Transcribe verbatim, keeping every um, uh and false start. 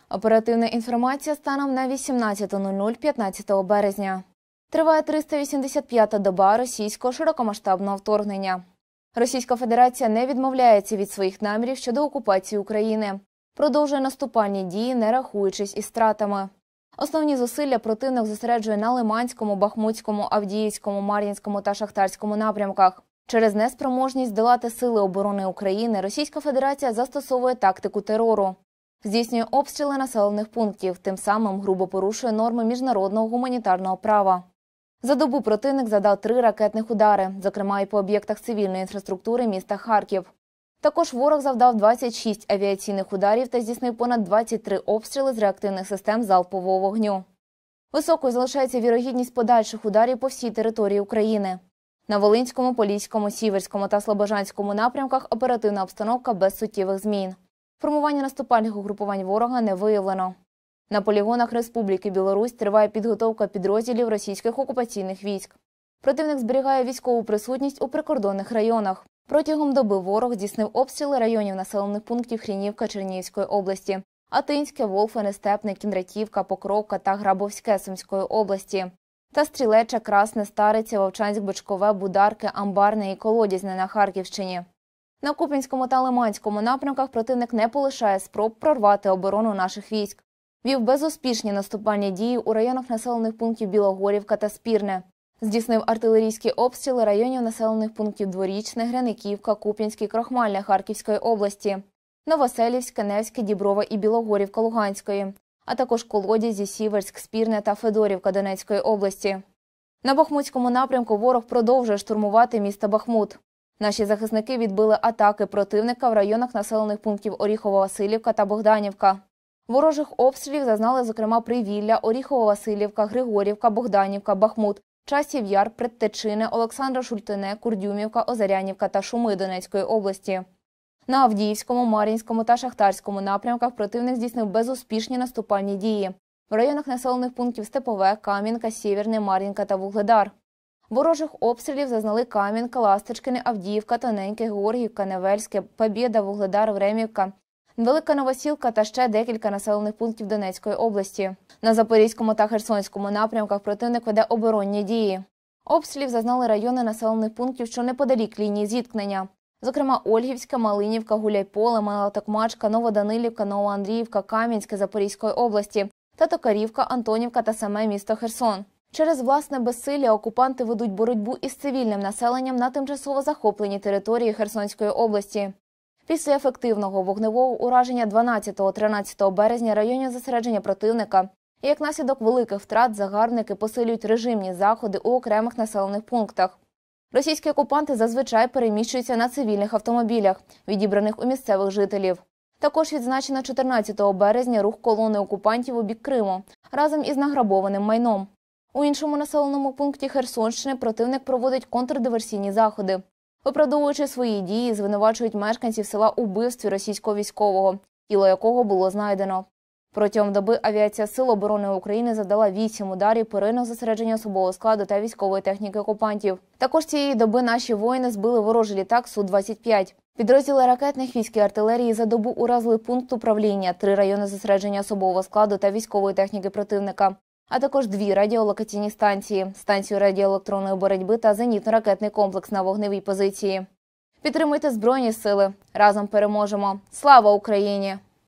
Оперативна інформація станом на вісімнадцяту нуль нуль п'ятнадцятого березня. Триває триста вісімдесят п'ята доба російського широкомасштабного вторгнення. Російська Федерація не відмовляється від своїх намірів щодо окупації України. Продовжує наступальні дії, не рахуючись із стратами. Основні зусилля противник зосереджує на Лиманському, Бахмутському, Авдіївському, Мар'їнському та Шахтарському напрямках. Через неспроможність здолати сили оборони України Російська Федерація застосовує тактику терору. Здійснює обстріли населених пунктів, тим самим грубо порушує норми міжнародного гуманітарного права. За добу противник завдав три ракетних удари, зокрема і по об'єктах цивільної інфраструктури міста Харків. Також ворог завдав двадцять шість авіаційних ударів та здійснив понад двадцять три обстріли з реактивних систем залпового вогню. Високою залишається вірогідність подальших ударів по всій території України. На Волинському, Поліському, Сіверському та Слобожанському напрямках оперативна обстановка без суттєвих змін. Формування наступальних угрупувань ворога не виявлено. На полігонах Республіки Білорусь триває підготовка підрозділів російських окупаційних військ. Противник зберігає військову присутність у прикордонних районах. Протягом доби ворог здійснив обстріли районів населених пунктів Хрінівка Чернігівської області, Атинське, Волфене, Степне, Кіндратівка, Покровка та Грабовське Сумської області, та Стрілеча, Красне, Стариця, Вовчанськ, Бичкове, Бударки, Амбарне і Колодязне на Харківщині. На Куп'янському та Лиманському напрямках противник не полишає спроб прорвати оборону наших військ. Вів безуспішні наступальні дії у районах населених пунктів Білогорівка та Спірне. Здійснив артилерійські обстріли районів населених пунктів Дворічне, Грениківка, Куп'янське і Крохмальне Харківської області, Новоселівське, Невське, Діброва і Білогорівка Луганської, а також Колодязі, Сіверськ, Спірне та Федорівка Донецької області. На Бахмутському напрямку ворог продовжує штурмувати місто Бахмут. Наші захисники відбили атаки противника в районах населених пунктів Оріхово-Василівка та Богданівка. Ворожих обстрілів зазнали, зокрема, Привілля, Оріхово-Василівка, Григорівка, Богданівка, Бахмут, Часів Яр, Предтечине, Олександра Шультине, Курдюмівка, Озарянівка та Шуми Донецької області. На Авдіївському, Мар'їнському та Шахтарському напрямках противник здійснив безуспішні наступальні дії. В районах населених пунктів Степове, Кам'янка, Сєвєрне, Мар'їнка та Вугледар. Ворожих обстрілів зазнали Кам'янка, Ласточкине, Авдіївка, Тоненьке, Георгіївка, Невельське, Побєда, Вугледар, Времівка, Велика Новосілка та ще декілька населених пунктів Донецької області. На Запорізькому та Херсонському напрямках противник веде оборонні дії. Обстрілів зазнали райони населених пунктів, що неподалік лінії зіткнення. Зокрема, Ольгівська, Малинівка, Гуляйполе, Мала Токмачка, Новоданилівка, Новоандріївка, Кам'янське Запорізької області та Токарівка, Антонівка та саме місто Херсон. Через власне безсилля окупанти ведуть боротьбу із цивільним населенням на тимчасово захопленій території Херсонської області. Після ефективного вогневого ураження дванадцятого-тринадцятого березня районів зосередження противника і як наслідок великих втрат загарбники посилюють режимні заходи у окремих населених пунктах. Російські окупанти зазвичай переміщуються на цивільних автомобілях, відібраних у місцевих жителів. Також відзначено чотирнадцятого березня рух колони окупантів у бік Криму разом із награбованим майном. У іншому населеному пункті Херсонщини противник проводить контрдиверсійні заходи. Виправдовуючи свої дії, звинувачують мешканців села у вбивстві російського військового, тіло якого було знайдено. Протягом доби авіація Сил оборони України завдала вісім ударів по районах зосередження особового складу та військової техніки окупантів. Також цієї доби наші воїни збили ворожий літак Су двадцять п'ять. Підрозділи ракетних військ і артилерії за добу уразили пункт управління, три райони зосередження особового складу та військової техніки противника, а також дві радіолокаційні станції, станцію радіоелектронної боротьби та зенітно-ракетний комплекс на вогневій позиції. Підтримуйте Збройні сили. Разом переможемо. Слава Україні!